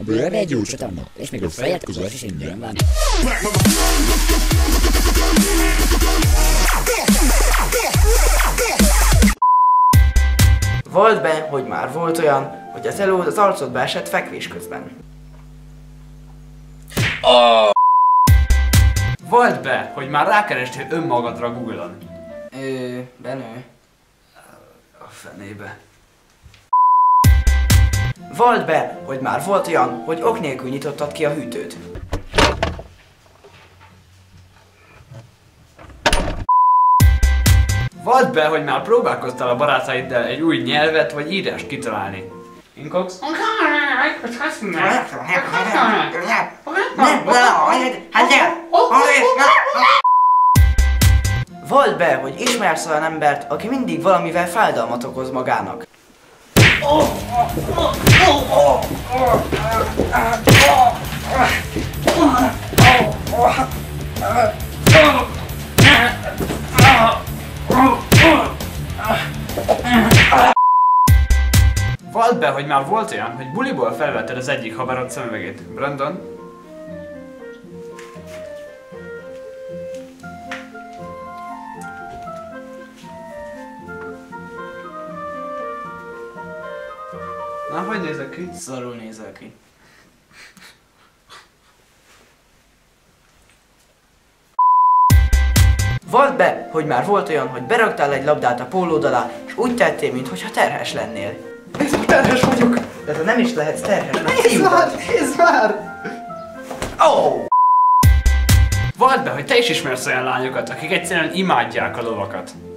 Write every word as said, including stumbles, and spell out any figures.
A bőrbe egy jó csatorna, és még a fejed között is ingyen van. Volt be, hogy már volt olyan, hogy az elód az arcodba esett fekvés közben. Oh! Volt be, hogy már rákerestél önmagadra Google-on. Ö, Benő. A fenébe. Volt be, hogy már volt olyan, hogy ok nélkül nyitottad ki a hűtőt. Volt be, hogy már próbálkoztál a barátaiddal egy új nyelvet vagy írást kitalálni. Inkox? Volt be, hogy ismersz olyan embert, aki mindig valamivel fájdalmat okoz magának. Volt be, hogy már volt olyan, hogy buliból felvetted az egyik haverod szemüvegét. Brandon? Na, hogy nézek ki? Szarul nézel ki. Volt be, hogy már volt olyan, hogy beraktál egy labdát a pólód alá, és úgy tettél, mintha terhes lennél. Nézd, hogy terhes vagyok! De te nem is lehetsz terhes, mert Nézd fiú már! vagy. Nézd már! Oh! Volt be, hogy te is ismersz olyan lányokat, akik egyszerűen imádják a lovakat.